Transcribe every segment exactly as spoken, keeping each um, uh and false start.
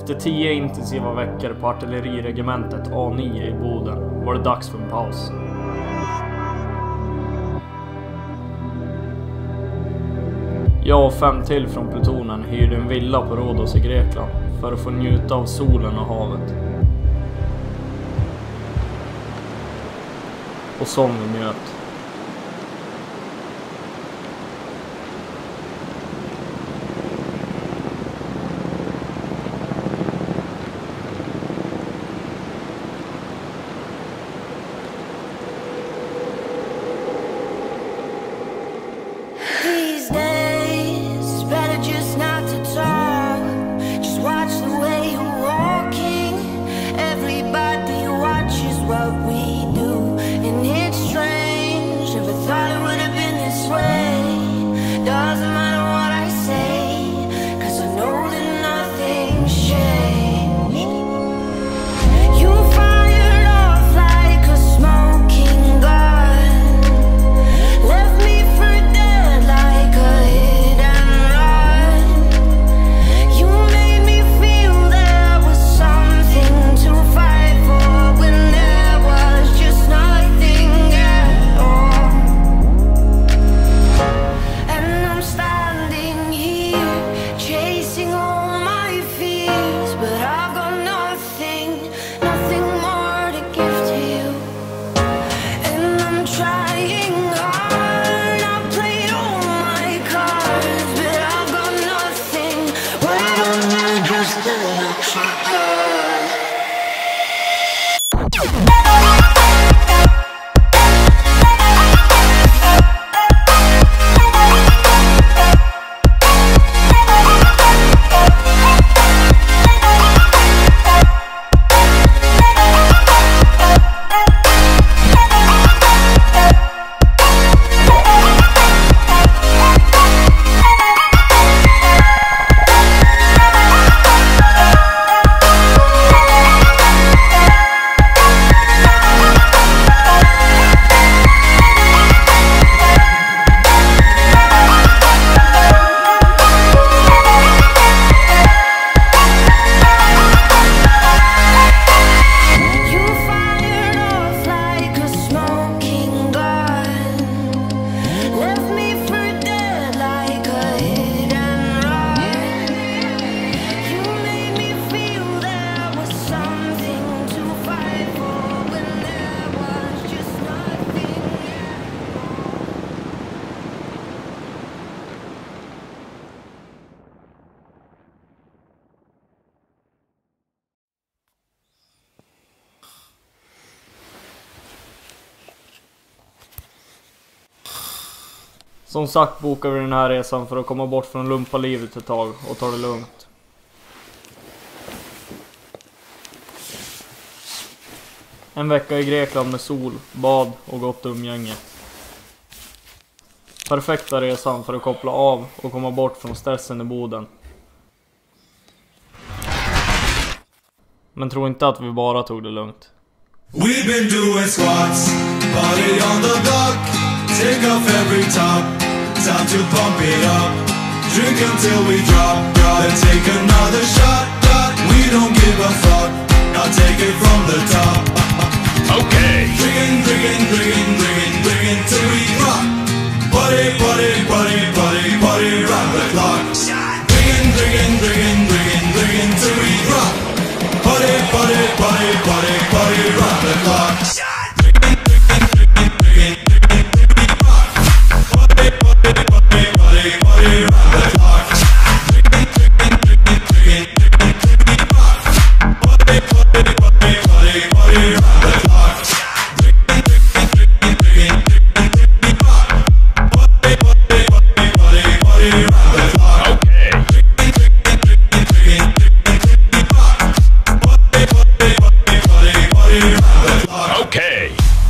Efter tio intensiva veckor på artilleriregementet A nio i Boden var det dags för en paus. Jag och fem till från plutonen hyrde en villa på Rhodes i Grekland för att få njuta av solen och havet. Och som vi njöt. Som sagt bokar vi den här resan för att komma bort från lumpalivet ett tag och ta det lugnt. En vecka i Grekland med sol, bad och gott umgänge. Perfekta resan för att koppla av och komma bort från stressen i Boden. Men tro inte att vi bara tog det lugnt. We've been doing squats, body on the block, take off every top, time to pump it up, drink until we drop, gotta take another shot, shot. We don't give a fuck, I'll take it from the top. Okay. Drinking, drinking, drinking, drinking, drinking till we rock. Party, party, party, party, party round the clock. Drinking, drinking, drinking, drinking, drinking till we rock. Party, party, party, party, party round the clock. Drinking, drinking, drinking, drinking, drinking till we rock. Party, party, party, party, party round the clock. Drinking, drinking, drinking, drinking, drinking till we rock. Party, party, party, party, party round the clock. Drinking, drinking, drinking, drinking, drinking till we rock. Party, party, party, party, party round the clock. Okay. Drinking, drinking, drinking, drinking, drinking till we rock. Party, party, party, party, party round the clock. Okay.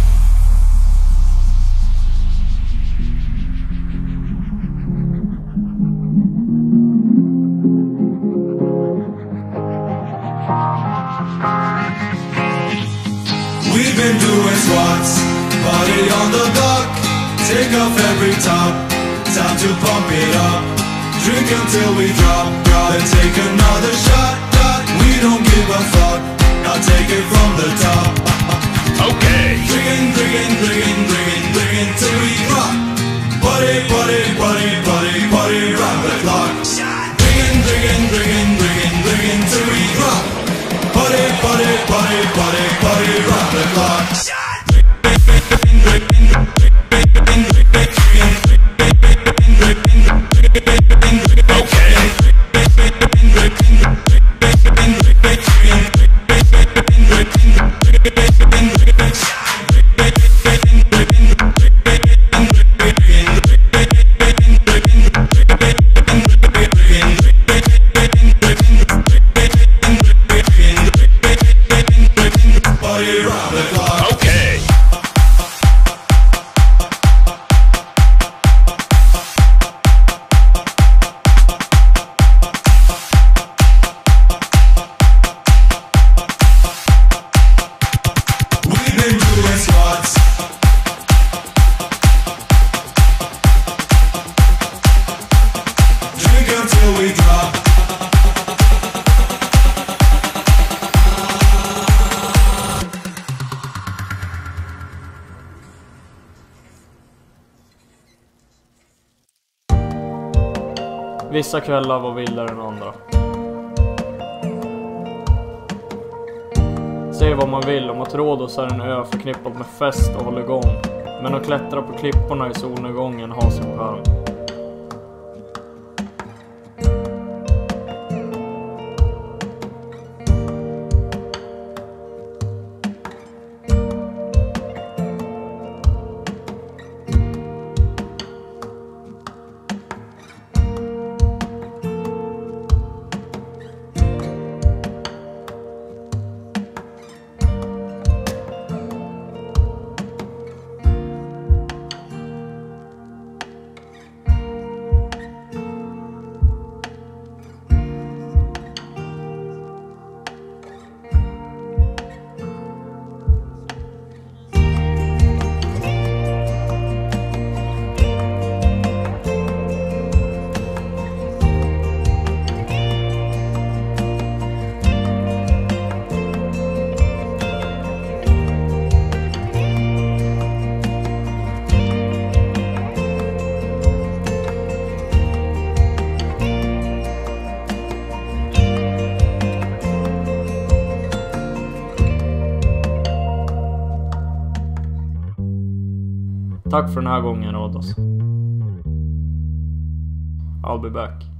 We've been doing squats, body on the block, take off every top, time to pump it up, drink until we drop, gotta take another shot, shot. we don't give a fuck. I'll take it from the top. Okay. Driggin', driggin', driggin', driggin', driggin' till we drop. Party, party, party, party, party round the clock. Driggin', driggin', driggin', driggin', driggin' till we drop. Party, party, party, party, party round the clock. Vissa kvällar var vildare än andra. Se vad man vill, om att Rhodes är en ö förknippad med fest och hålligång. Men att klättra på klipporna i solnedgången har sin charm. Tack för den här gången, Rhodes. I'll be back.